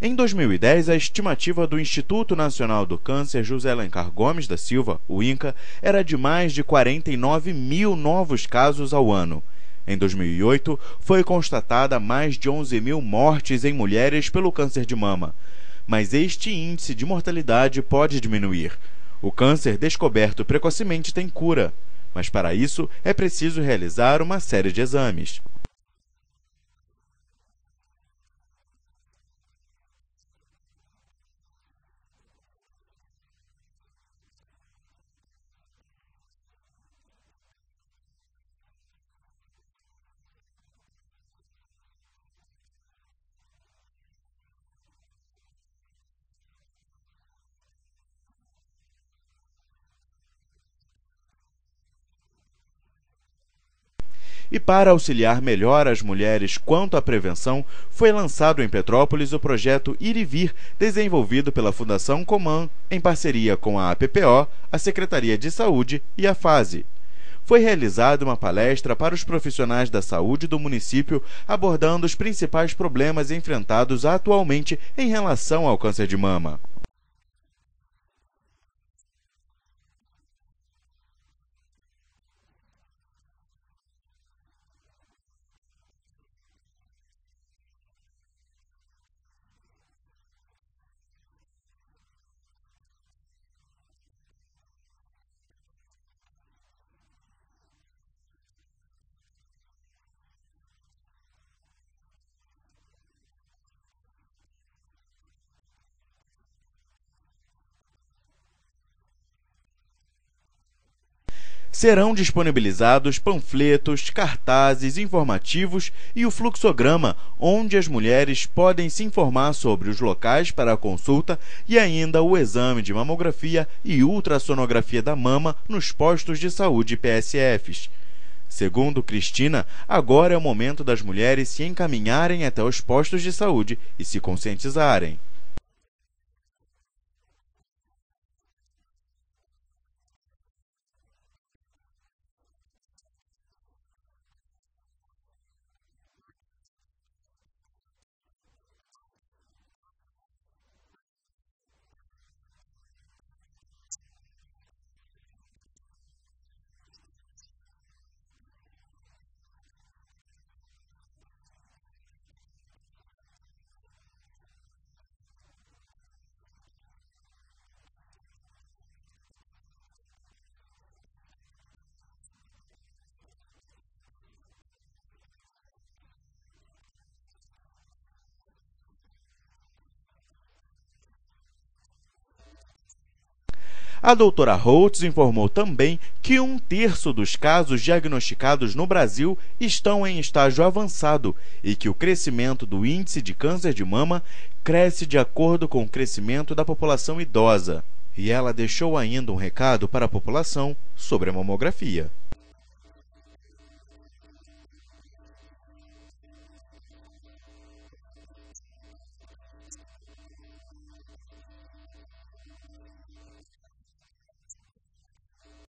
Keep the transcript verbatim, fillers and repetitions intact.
Em dois mil e dez, a estimativa do Instituto Nacional do Câncer José Alencar Gomes da Silva, o INCA, era de mais de quarenta e nove mil novos casos ao ano. Em dois mil e oito, foi constatada mais de onze mil mortes em mulheres pelo câncer de mama. Mas este índice de mortalidade pode diminuir. O câncer descoberto precocemente tem cura, mas para isso é preciso realizar uma série de exames. E para auxiliar melhor as mulheres quanto à prevenção, foi lançado em Petrópolis o projeto Ir e Vir, desenvolvido pela Fundação Coman, em parceria com a A P P O, a Secretaria de Saúde e a FASE. Foi realizada uma palestra para os profissionais da saúde do município, abordando os principais problemas enfrentados atualmente em relação ao câncer de mama. Serão disponibilizados panfletos, cartazes informativos e o fluxograma, onde as mulheres podem se informar sobre os locais para a consulta e ainda o exame de mamografia e ultrassonografia da mama nos postos de saúde P S Fs. Segundo Cristina, agora é o momento das mulheres se encaminharem até os postos de saúde e se conscientizarem. A doutora Holtz informou também que um terço dos casos diagnosticados no Brasil estão em estágio avançado e que o crescimento do índice de câncer de mama cresce de acordo com o crescimento da população idosa. E ela deixou ainda um recado para a população sobre a mamografia.